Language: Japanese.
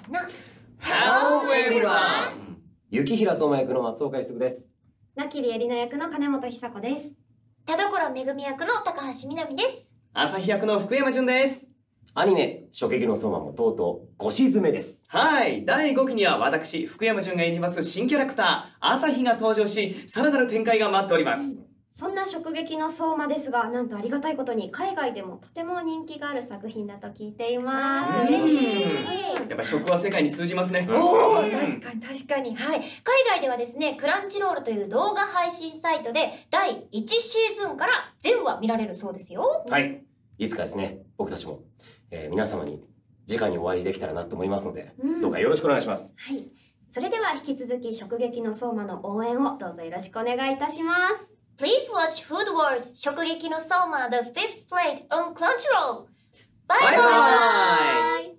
の Hello everyone! 雪平相馬役の松岡一です。 なきりえりな役の金本久子です。 田所めぐみ役の高橋みなみです。 朝日役の福山潤です。 アニメ「初撃の相馬」もとうとう5シーズン目です。 はい、第5期には私福山潤が演じます新キャラクター朝日が登場し、さらなる展開が待っております。 そんな直撃の相馬ですが、なんとありがたいことに海外でもとても人気がある作品だと聞いています。 嬉しい。 やっぱ食は世界に通じますね。 おお、確かに確かに。はい。海外ではですね、クランチロールという動画配信サイトで第1シーズンから全話見られるそうですよ。 はい。いつかですね、僕たちも、皆様に直にお会いできたらなと思いますので、どうかよろしくお願いします。 はい。それでは引き続き直撃の相馬の応援をどうぞよろしくお願いいたします。 Please watch Food Wars 直撃の相馬 The Fifth Plate on Crunchyroll. Bye bye!